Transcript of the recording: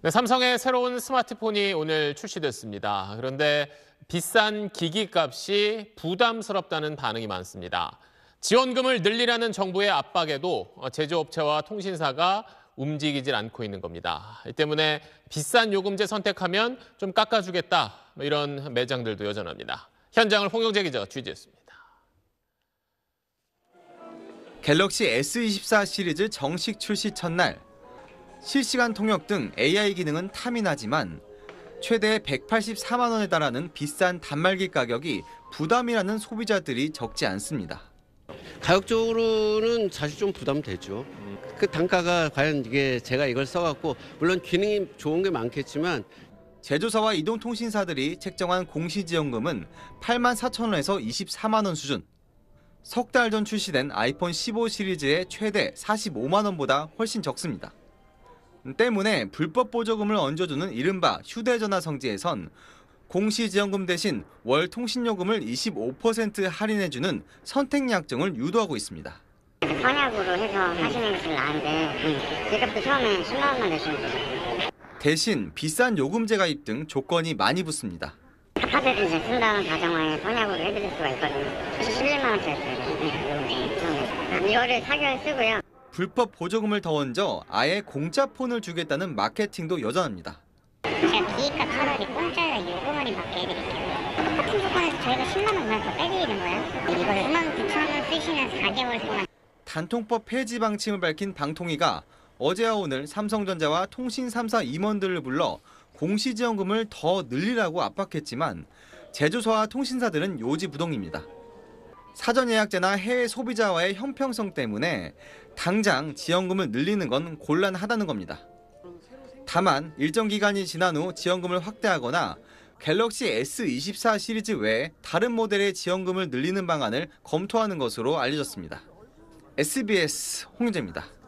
네, 삼성의 새로운 스마트폰이 오늘 출시됐습니다. 그런데 비싼 기기값이 부담스럽다는 반응이 많습니다. 지원금을 늘리라는 정부의 압박에도 제조업체와 통신사가 움직이질 않고 있는 겁니다. 이 때문에 비싼 요금제 선택하면 좀 깎아주겠다, 이런 매장들도 여전합니다. 현장을 홍영재 기자가 취재했습니다. 갤럭시 S24 시리즈 정식 출시 첫날, 실시간 통역 등 AI 기능은 탐이 나지만 최대 184만 원에 달하는 비싼 단말기 가격이 부담이라는 소비자들이 적지 않습니다. 가격적으로는 사실 좀 부담되죠. 그 단가가 과연 이게 제가 이걸 써갖고 물론 기능이 좋은 게 많겠지만 제조사와 이동통신사들이 책정한 공시지원금은 8만 4천 원에서 24만 원 수준. 석 달 전 출시된 아이폰 15 시리즈의 최대 45만 원보다 훨씬 적습니다. 때문에 불법 보조금을 얹어주는 이른바 휴대전화 성지에선 공시지원금 대신 월 통신요금을 25% 할인해주는 선택약정을 유도하고 있습니다. 선약으로 해서 하시는 것이 나은데 지금도 처음에 10만 원만 내시면 되죠. 대신 비싼 요금제 가입 등 조건이 많이 붙습니다. 카드를 이제 쓴다는 가정하에 선약으로 해드릴 수가 있거든요. 11만 원짜리 써요. 이거를 4개월 쓰고요. 불법 보조금을 더 얹어 아예 공짜 폰을 주겠다는 마케팅도 여전합니다. 제가 기기값 차라리 공짜로 요금을 받게 해드릴게요. 같은 조건에서 저희가 10만 원만 더 빼드리는 거예요. 이걸 9만 9천 원 쓰시면 4개월 동안. 단통법 폐지 방침을 밝힌 방통위가 어제와 오늘 삼성전자와 통신 3사 임원들을 불러 공시지원금을 더 늘리라고 압박했지만 제조사와 통신사들은 요지부동입니다. 사전 예약제나 해외 소비자와의 형평성 때문에 당장 지원금을 늘리는 건 곤란하다는 겁니다. 다만 일정 기간이 지난 후 지원금을 확대하거나 갤럭시 S24 시리즈 외에 다른 모델의 지원금을 늘리는 방안을 검토하는 것으로 알려졌습니다. SBS 홍영재입니다.